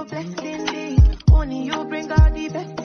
you blessing me. Only you bring out the best